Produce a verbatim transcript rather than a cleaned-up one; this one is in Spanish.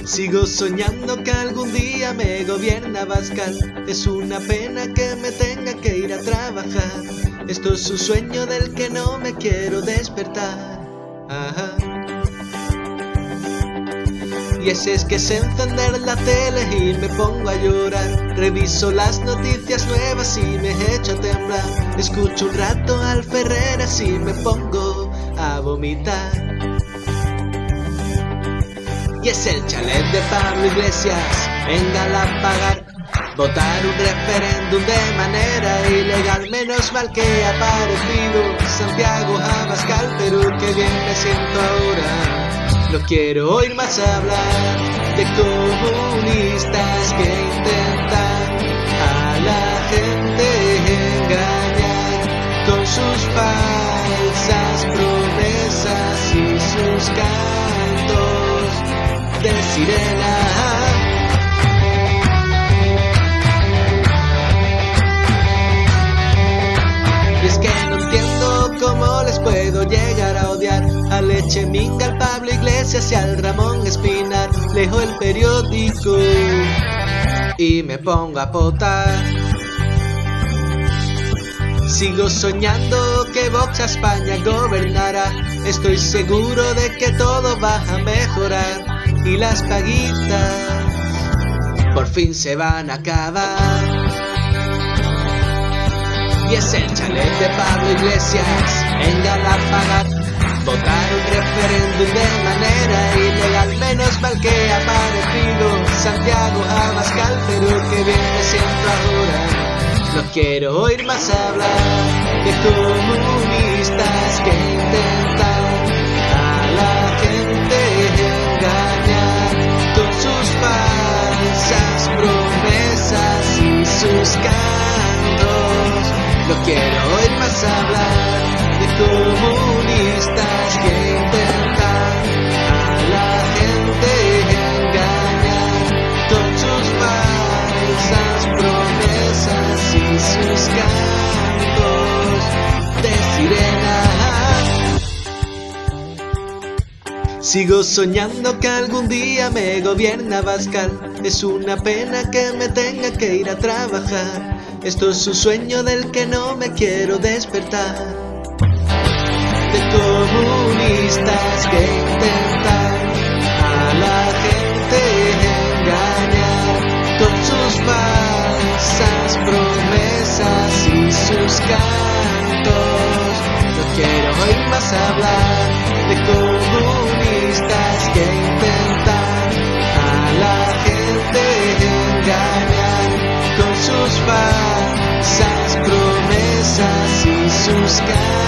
Sigo soñando que algún día me gobierna Abascal. Es una pena que me tenga que ir a trabajar. Esto es un sueño del que no me quiero despertar. Ajá. Y ese es que sé encender la tele y me pongo a llorar. Reviso las noticias nuevas y me echo a temblar. Escucho un rato al Ferreras y me pongo a vomitar. Y es el chalet de Pablo Iglesias en Galapagar. Votar un referéndum de manera ilegal. Menos mal que ha aparecido Santiago Abascal, pero qué bien me siento ahora. No quiero oír más hablar de comunistas que intentan a la gente engañar con sus falsas promesas y sus cantos de sirena. Y es que no entiendo cómo les puedo llegar a odiar. Al Echeminga, al Pablo Iglesias y al Ramón Espinar. Leo el periódico y me pongo a potar. Sigo soñando que Vox a España gobernará. Estoy seguro de que todo va a mejorar y las paguitas por fin se van a acabar. Y es el chalet de Pablo Iglesias en Galapagar. Votar un referéndum de manera ilegal. Menos mal que ha aparecido Santiago Abascal, pero qué bien me siento ahora. No quiero oír más hablar de comunistas que intentan a la gente engañar con sus falsas promesas y sus cantos. No quiero oír más hablar de comunistas que intentan a la gente engañar con sus falsas promesas y sus cantos de sirena. Sigo soñando que algún día me gobierna Abascal. Es una pena que me tenga que ir a trabajar. Esto es un sueño del que no me quiero despertar. De comunistas que intentan a la gente engañar con sus falsas promesas y sus cantos. No quiero oír más hablar de comunistas que intentan a la gente engañar con sus falsas promesas y sus cantos.